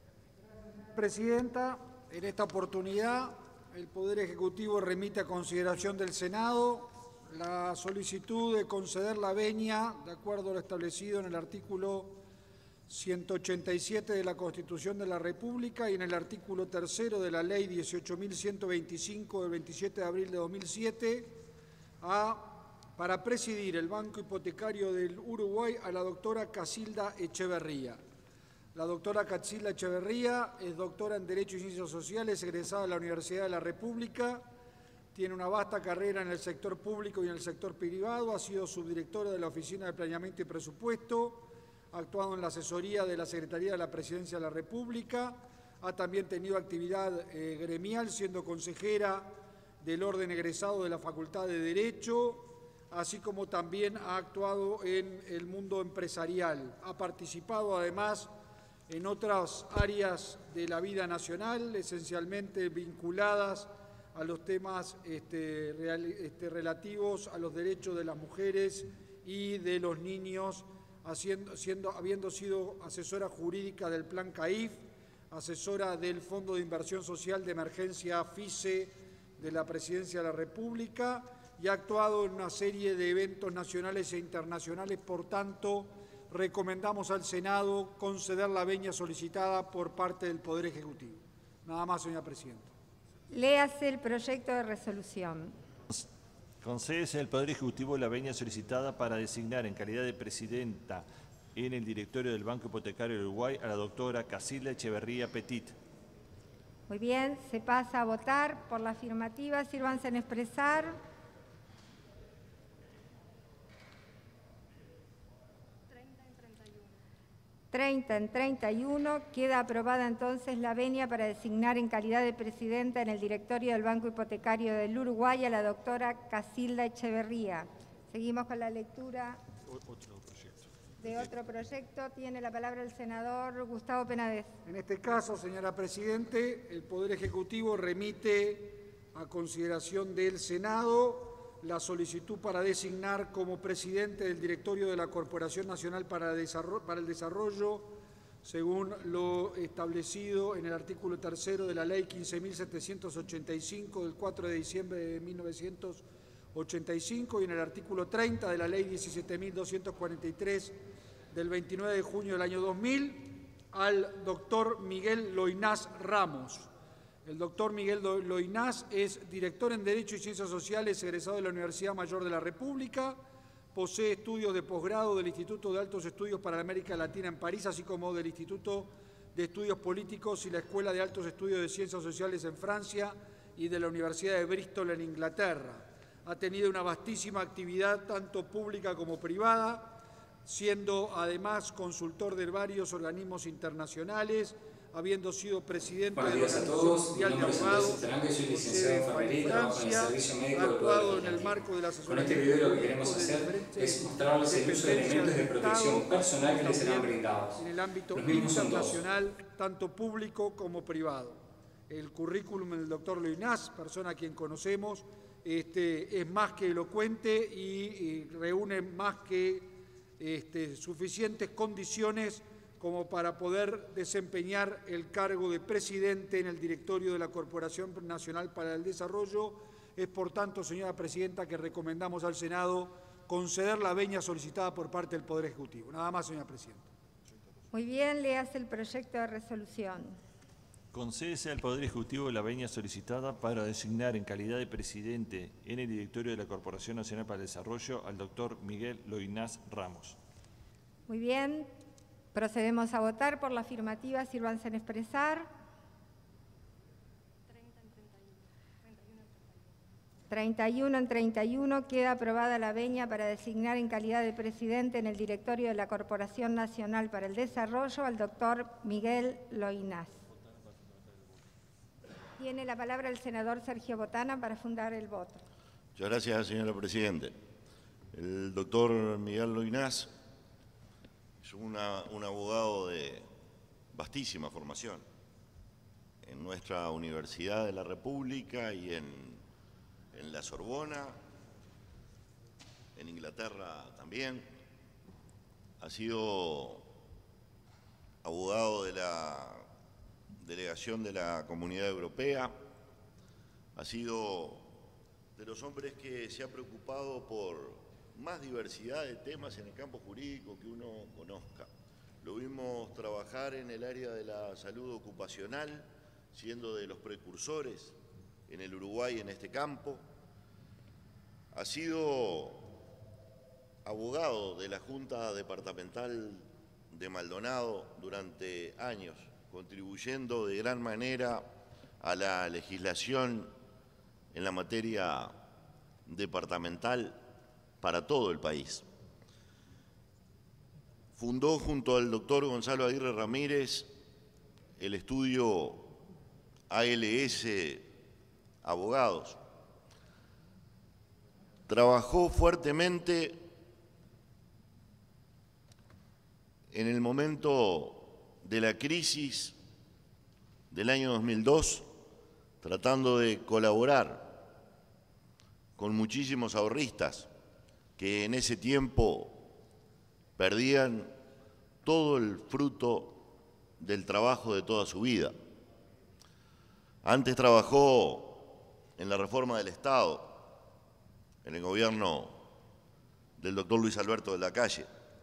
S7: Presidenta, en esta oportunidad el Poder Ejecutivo remite a consideración del Senado la solicitud de conceder la venia de acuerdo a lo establecido en el artículo ciento ochenta y siete de la Constitución de la República y en el artículo tercero de la Ley dieciocho mil ciento veinticinco del veintisiete de abril de dos mil siete a, para presidir el Banco Hipotecario del Uruguay a la doctora Casilda Echeverría. La doctora Casilda Echeverría es doctora en Derecho y Ciencias Sociales, egresada de la Universidad de la República. Tiene una vasta carrera en el sector público y en el sector privado. Ha sido subdirectora de la Oficina de Planeamiento y Presupuesto. Ha actuado en la asesoría de la Secretaría de la Presidencia de la República. Ha también tenido actividad eh, gremial, siendo consejera del orden egresado de la Facultad de Derecho, así como también ha actuado en el mundo empresarial. Ha participado además en otras áreas de la vida nacional, esencialmente vinculadas a los temas este, real, este, relativos a los derechos de las mujeres y de los niños, haciendo, siendo, habiendo sido asesora jurídica del Plan CAIF, asesora del Fondo de Inversión Social de Emergencia FICE de la Presidencia de la República y ha actuado en una serie de eventos nacionales e internacionales. Por tanto, recomendamos al Senado conceder la venia solicitada por parte del Poder Ejecutivo. Nada más, señora Presidenta.
S3: Léase el proyecto de resolución.
S6: Concédese al Poder Ejecutivo la venia solicitada para designar en calidad de presidenta en el directorio del Banco Hipotecario del Uruguay a la doctora Casilda Echeverría Petit.
S3: Muy bien, se pasa a votar. Por la afirmativa, sírvanse en expresar. treinta en treinta y uno, queda aprobada entonces la venia para designar en calidad de presidenta en el directorio del Banco Hipotecario del Uruguay a la doctora Casilda Echeverría. Seguimos con la lectura de otro proyecto. Tiene la palabra el senador Gustavo Penades.
S7: En este caso, señora Presidente, el Poder Ejecutivo remite a consideración del Senado la solicitud para designar como presidente del directorio de la Corporación Nacional para el Desarrollo, según lo establecido en el artículo tercero de la Ley quince mil setecientos ochenta y cinco del cuatro de diciembre de mil novecientos ochenta y cinco y en el artículo treinta de la Ley diecisiete mil doscientos cuarenta y tres del veintinueve de junio del año dos mil, al doctor Miguel Loynaz Ramos. El doctor Miguel Loynaz es director en Derecho y Ciencias Sociales, egresado de la Universidad Mayor de la República, posee estudios de posgrado del Instituto de Altos Estudios para la América Latina en París, así como del Instituto de Estudios Políticos y la Escuela de Altos Estudios de Ciencias Sociales en Francia y de la Universidad de Bristol en Inglaterra. Ha tenido una vastísima actividad, tanto pública como privada, siendo además consultor de varios organismos internacionales, habiendo sido presidente de la Comisión Mundial de Abogados,
S1: soy licenciado en enfermería y trabajo en el servicio médico del Poder
S7: actuado en el marco de la
S1: Con este video lo que queremos hacer es mostrarles el uso de elementos de protección personal que les serán brindados.
S7: En el ámbito
S1: Los mismos son dos.
S7: internacional, tanto público como privado. El currículum del doctor Loynaz, persona a quien conocemos, este, es más que elocuente y, y reúne más que este, suficientes condiciones como para poder desempeñar el cargo de presidente en el directorio de la Corporación Nacional para el Desarrollo. Es, por tanto, señora Presidenta, que recomendamos al Senado conceder la venia solicitada por parte del Poder Ejecutivo. Nada más, señora Presidenta.
S3: Muy bien, le hace el proyecto de resolución.
S6: Concédese al Poder Ejecutivo la venia solicitada para designar en calidad de presidente en el directorio de la Corporación Nacional para el Desarrollo al doctor Miguel Loynaz Ramos.
S3: Muy bien. Procedemos a votar. Por la afirmativa, sírvanse en expresar. treinta y uno en treinta y uno, queda aprobada la venia para designar en calidad de presidente en el directorio de la Corporación Nacional para el Desarrollo al doctor Miguel Loynaz. Tiene la palabra el senador Sergio Botana para fundar el voto.
S8: Muchas gracias, señora Presidente. El doctor Miguel Loynaz es una, un abogado de vastísima formación en nuestra Universidad de la República y en, en la Sorbona, en Inglaterra también. Ha sido abogado de la delegación de la Comunidad Europea, ha sido de los hombres que se ha preocupado por más diversidad de temas en el campo jurídico que uno conozca. Lo vimos trabajar en el área de la salud ocupacional, siendo de los precursores en el Uruguay en este campo. Ha sido abogado de la Junta Departamental de Maldonado durante años, contribuyendo de gran manera a la legislación en la materia departamental para todo el país. Fundó junto al doctor Gonzalo Aguirre Ramírez el estudio A L S Abogados. Trabajó fuertemente en el momento de la crisis del año dos mil dos, tratando de colaborar con muchísimos ahorristas que en ese tiempo perdían todo el fruto del trabajo de toda su vida. Antes trabajó en la reforma del Estado, en el gobierno del doctor Luis Alberto de la Calle.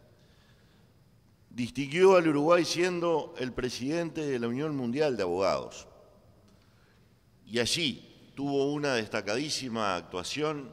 S8: Distinguió al Uruguay siendo el presidente de la Unión Mundial de Abogados. Y allí tuvo una destacadísima actuación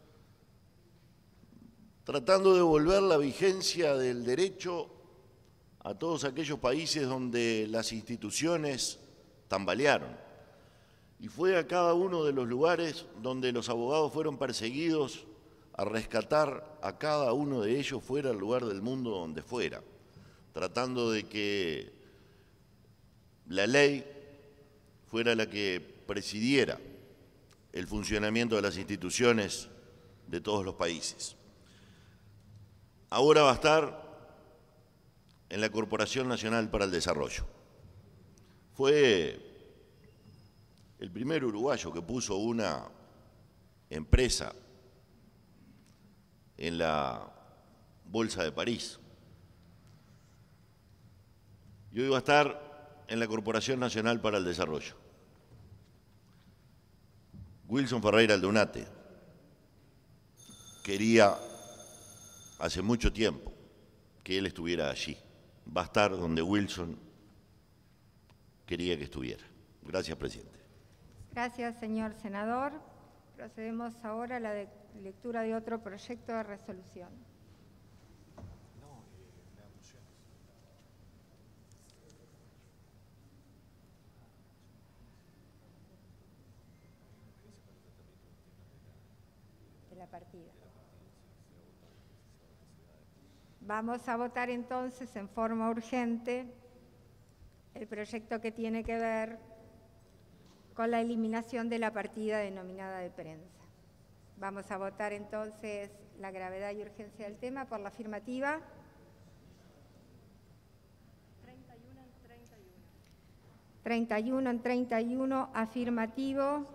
S8: tratando de devolver la vigencia del derecho a todos aquellos países donde las instituciones tambalearon. Y fue a cada uno de los lugares donde los abogados fueron perseguidos a rescatar a cada uno de ellos fuera el lugar del mundo donde fuera. tratando de que la ley fuera la que presidiera el funcionamiento de las instituciones de todos los países. Ahora va a estar en la Corporación Nacional para el Desarrollo. Fue el primer uruguayo que puso una empresa en la Bolsa de París. Y hoy va a estar en la Corporación Nacional para el Desarrollo. Wilson Ferreira Aldunate quería hace mucho tiempo que él estuviera allí. Va a estar donde Wilson quería que estuviera. Gracias, presidente.
S3: Gracias, señor senador. Procedemos ahora a la de lectura de otro proyecto de resolución. De la partida. Vamos a votar entonces en forma urgente el proyecto que tiene que ver con la eliminación de la partida denominada de prensa. Vamos a votar entonces la gravedad y urgencia del tema por la afirmativa. treinta y uno en treinta y uno. treinta y uno en treinta y uno, afirmativo.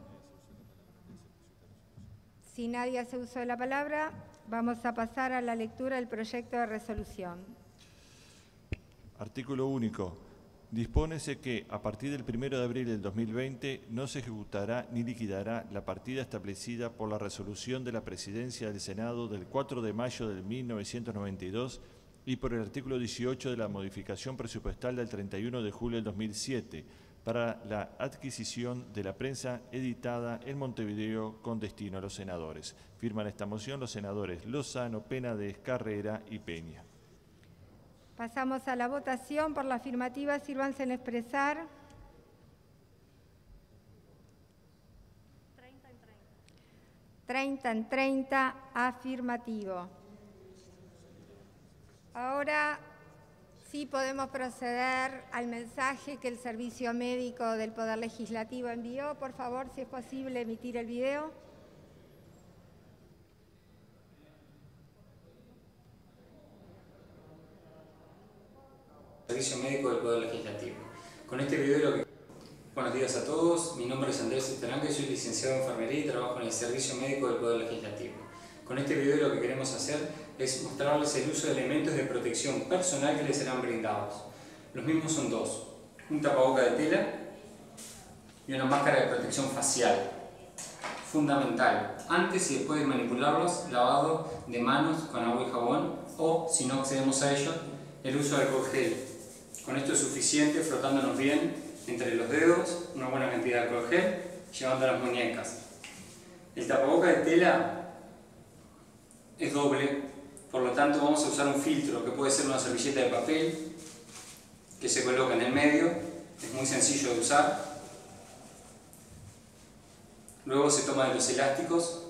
S3: Si nadie hace uso de la palabra, vamos a pasar a la lectura del proyecto de resolución.
S6: Artículo único. Dispónese que, a partir del primero de abril del dos mil veinte, no se ejecutará ni liquidará la partida establecida por la resolución de la Presidencia del Senado del cuatro de mayo de mil novecientos noventa y dos y por el artículo dieciocho de la modificación presupuestal del treinta y uno de julio del dos mil siete para la adquisición de la prensa editada en Montevideo con destino a los senadores. Firman esta moción los senadores Lozano, Penades, Carrera y Peña.
S3: Pasamos a la votación. Por la afirmativa, sírvanse en expresar. treinta en treinta. treinta en treinta, afirmativo. Ahora sí podemos proceder al mensaje que el Servicio Médico del Poder Legislativo envió. Por favor, si es posible, emitir el video.
S1: Servicio Médico del Poder Legislativo. Con este video lo que... Buenos días a todos, mi nombre es Andrés Esteranque, soy licenciado en enfermería y trabajo en el Servicio Médico del Poder Legislativo. Con este video lo que queremos hacer es mostrarles el uso de elementos de protección personal que les serán brindados. Los mismos son dos, un tapaboca de tela y una máscara de protección facial. Fundamental, antes y después de manipularlos, lavado de manos con agua y jabón o, si no accedemos a ello, el uso de alcohol gel. Con esto es suficiente, frotándonos bien entre los dedos, una buena cantidad de alcohol gel, llevando a las muñecas. El tapaboca de tela es doble, por lo tanto vamos a usar un filtro que puede ser una servilleta de papel que se coloca en el medio, es muy sencillo de usar. Luego se toma de los elásticos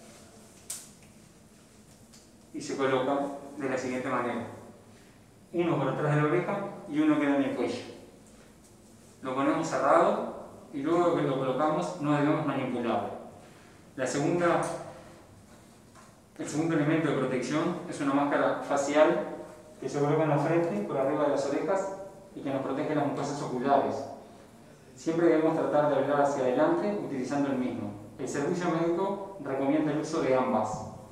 S1: y se coloca de la siguiente manera. Uno por atrás de la oreja y uno queda en el cuello. Lo ponemos cerrado y luego que lo colocamos no debemos manipularlo. La segunda, el segundo elemento de protección es una máscara facial que se coloca en la frente, por arriba de las orejas y que nos protege las mucosas oculares. Siempre debemos tratar de hablar hacia adelante utilizando el mismo. El servicio médico recomienda el uso de ambas.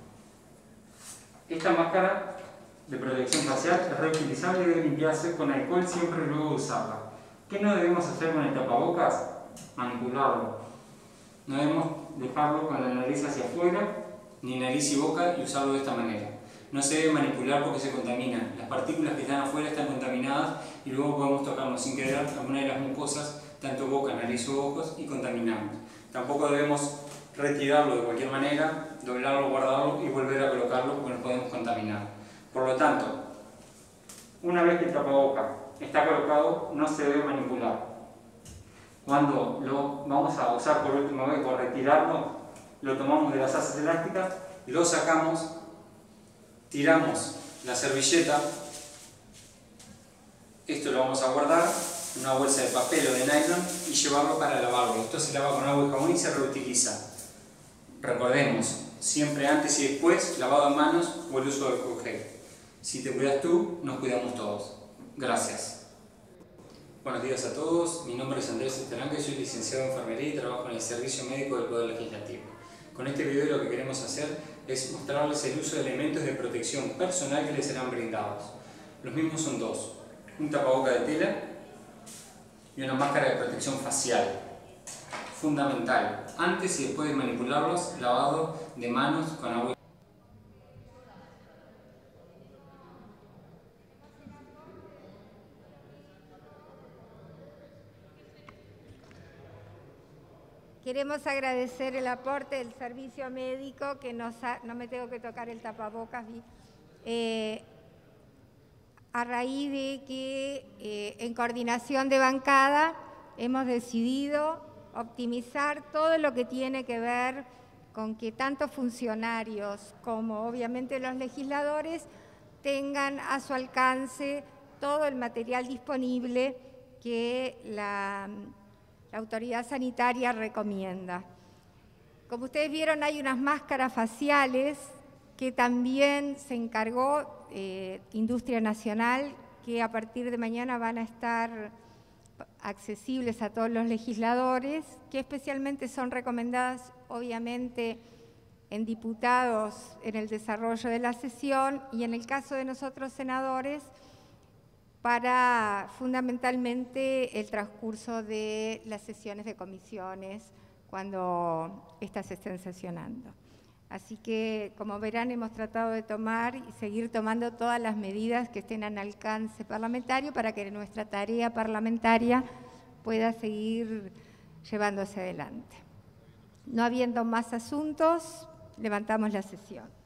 S1: Esta máscara de protección facial es reutilizable y debe limpiarse con alcohol siempre luego de usarla. ¿Qué no debemos hacer con el tapabocas? Manipularlo. No debemos dejarlo con la nariz hacia afuera, ni nariz y boca, y usarlo de esta manera. No se debe manipular porque se contamina. Las partículas que están afuera están contaminadas y luego podemos tocarnos sin querer alguna de las mucosas, tanto boca, nariz o ojos, y contaminamos. Tampoco debemos retirarlo de cualquier manera, doblarlo, guardarlo y volver a colocarlo porque nos podemos contaminar. Por lo tanto, una vez que el tapaboca está colocado, no se debe manipular. Cuando lo vamos a usar por última vez o retirarlo, lo tomamos de las asas elásticas, lo sacamos, tiramos la servilleta Esto lo vamos a guardar en una bolsa de papel o de nylon y llevarlo para lavarlo. Esto se lava con agua y jabón y se reutiliza. Recordemos, siempre antes y después, lavado de manos o el uso del alcohol gel. Si te cuidas tú, nos cuidamos todos. Gracias. Buenos días a todos, mi nombre es Andrés Estelanca y soy licenciado en enfermería y trabajo en el Servicio Médico del Poder Legislativo. Con este video lo que queremos hacer es mostrarles el uso de elementos de protección personal que les serán brindados. Los mismos son dos, un tapaboca de tela y una máscara de protección facial. Fundamental, antes y después de manipularlos, lavado de manos con agua.
S3: Queremos agradecer el aporte del servicio médico, que nos ha, no me tengo que tocar el tapabocas, eh, a raíz de que eh, en coordinación de bancada hemos decidido optimizar todo lo que tiene que ver con que tanto funcionarios como obviamente los legisladores tengan a su alcance todo el material disponible que la... La autoridad sanitaria recomienda. Como ustedes vieron, hay unas máscaras faciales que también se encargó eh, Industria Nacional, que a partir de mañana van a estar accesibles a todos los legisladores, que especialmente son recomendadas, obviamente, en diputados en el desarrollo de la sesión y en el caso de nosotros senadores, para fundamentalmente el transcurso de las sesiones de comisiones cuando éstas se estén sesionando. Así que, como verán, hemos tratado de tomar y seguir tomando todas las medidas que estén al alcance parlamentario para que nuestra tarea parlamentaria pueda seguir llevándose adelante. No habiendo más asuntos, levantamos la sesión.